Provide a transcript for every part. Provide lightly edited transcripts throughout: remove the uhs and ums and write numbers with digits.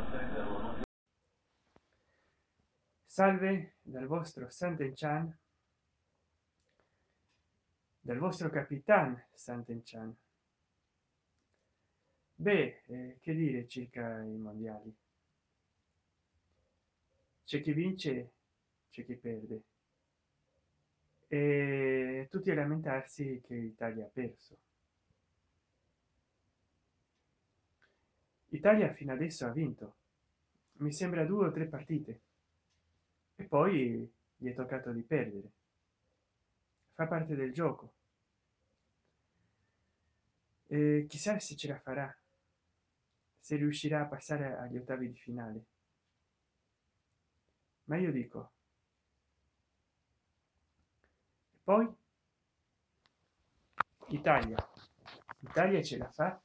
Salve dal vostro Sant'Enchan, dal vostro capitan Sant'Enchan. Beh, che dire circa i mondiali? C'è chi vince, c'è chi perde, e tutti a lamentarsi che l'Italia ha perso. Italia fino adesso ha vinto, mi sembra 2 o 3 partite, e poi gli è toccato di perdere. Fa parte del gioco. Chissà se ce la farà, se riuscirà a passare agli ottavi di finale. Ma io dico, e poi Italia ce la fa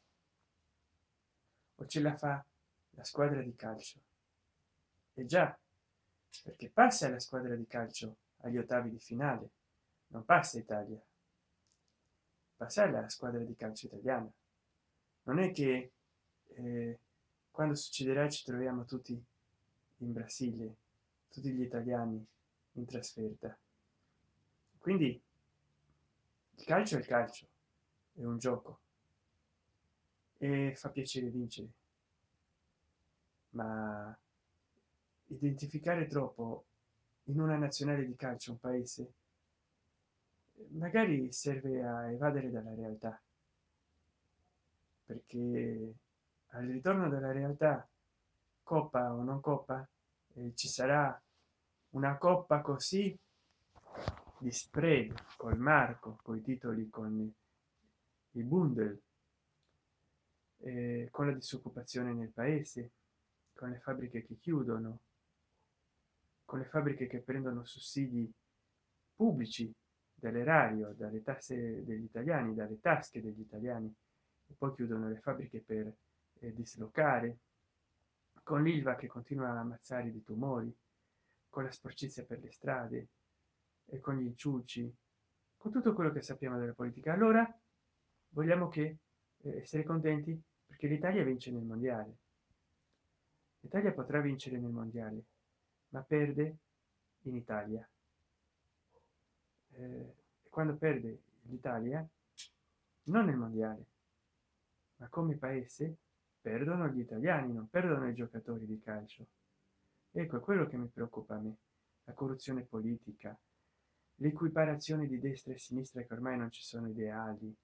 o ce la fa la squadra di calcio? E già, perché passa la squadra di calcio agli ottavi di finale, non passa Italia, passa la squadra di calcio italiana. Non è che quando succederà ci troviamo tutti in Brasile, tutti gli italiani in trasferta. Quindi il calcio è il calcio, è un gioco e fa piacere vincere, ma identificare troppo in una nazionale di calcio un paese magari serve a evadere dalla realtà, perché al ritorno della realtà, coppa o non coppa, ci sarà una coppa così di spread col marco, con i titoli, con i bundle, con la disoccupazione nel paese, con le fabbriche che chiudono, con le fabbriche che prendono sussidi pubblici dall'erario, dalle tasse degli italiani, dalle tasche degli italiani, e poi chiudono le fabbriche per dislocare, con l'Ilva che continua a ammazzare di tumori, con la sporcizia per le strade e con gli inciuci, con tutto quello che sappiamo della politica. Allora vogliamo che essere contenti perché l'Italia vince nel mondiale. L'Italia potrà vincere nel mondiale, ma perde in Italia. E quando perde l'Italia, non nel mondiale, ma come paese, perdono gli italiani, non perdono i giocatori di calcio. Ecco, è quello che mi preoccupa a me: la corruzione politica, l'equiparazione di destra e sinistra, che ormai non ci sono ideali,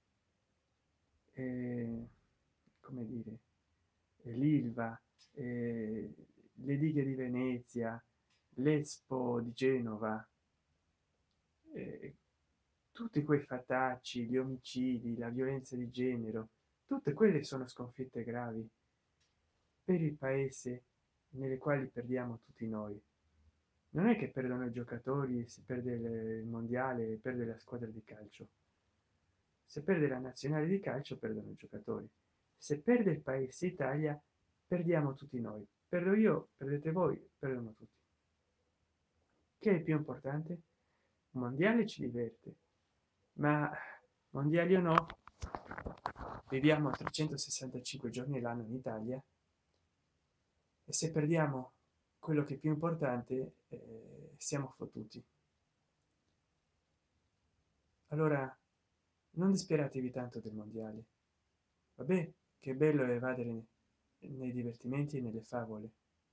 e, come dire, l'Ilva, le dighe di Venezia, l'Expo di Genova, eh, tutti quei fatacci, gli omicidi, la violenza di genere, tutte quelle sono sconfitte gravi per il paese, nelle quali perdiamo tutti noi. Non è che perdono i giocatori, si perde il mondiale, perde la squadra di calcio. Se perde la nazionale di calcio, perdono i giocatori. Se perde il paese Italia, perdiamo tutti noi. Perdo io, perdete voi, perdono tutti. Che è più importante? Un mondiale ci diverte, ma mondiali o no, viviamo 365 giorni l'anno in Italia, e se perdiamo quello che è più importante, siamo fottuti. Allora non disperatevi tanto del mondiale. Vabbè, che bello evadere nei divertimenti e nelle favole,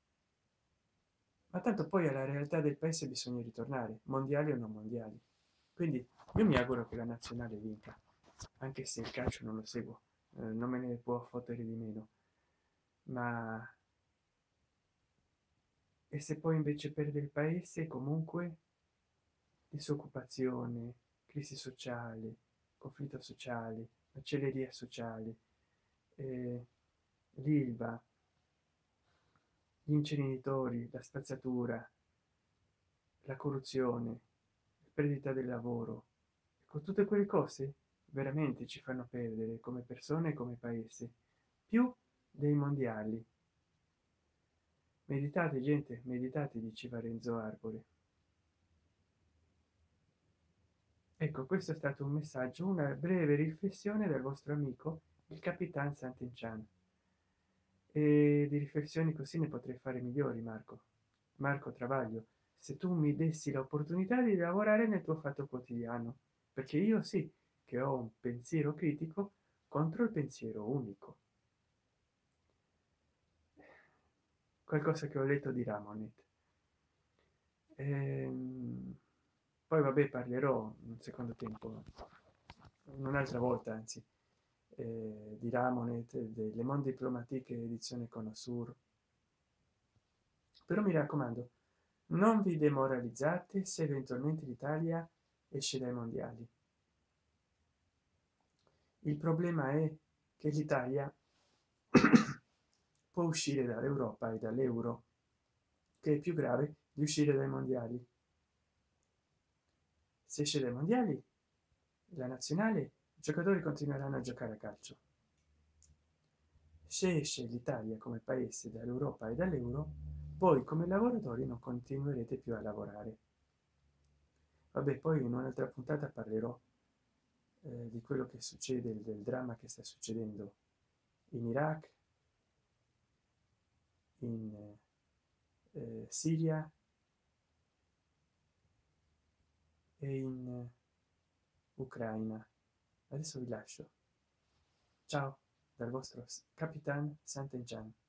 ma tanto poi alla realtà del paese bisogna ritornare, mondiali o non mondiali. Quindi io mi auguro che la nazionale vinca, anche se il calcio non lo seguo, non me ne può fottere di meno. Ma e se poi invece perde il paese, comunque disoccupazione, crisi sociale, conflitto sociale, macelleria sociale, l'Ilva, gli inceneritori, la spazzatura, la corruzione, la perdita del lavoro, con tutte quelle cose veramente ci fanno perdere come persone e come paese, più dei mondiali. Meditate, gente, meditate, diceva Renzo Arbore. Ecco, questo è stato un messaggio, una breve riflessione del vostro amico il capitan Sant'Enchan. e di riflessioni così ne potrei fare migliori. Marco Travaglio, se tu mi dessi l'opportunità di lavorare nel tuo fatto quotidiano, perché io sì che ho un pensiero critico contro il pensiero unico. Qualcosa che ho letto di Ramonet. Poi vabbè, parlerò un secondo tempo, un'altra volta anzi, di Ramonet, delle Monde Diplomatique edizione Conasur. Però mi raccomando, non vi demoralizzate se eventualmente l'Italia esce dai mondiali. Il problema è che l'Italia può uscire dall'Europa e dall'euro, che è più grave di uscire dai mondiali. Se esce dai mondiali, la nazionale, i giocatori continueranno a giocare a calcio. Se esce l'Italia come paese dall'Europa e dall'euro, voi come lavoratori non continuerete più a lavorare. Vabbè, poi in un'altra puntata parlerò di quello che succede, del dramma che sta succedendo in Iraq, in Siria e in Ucraina. Adesso vi lascio. Ciao dal vostro Capitan Sant'Enchan.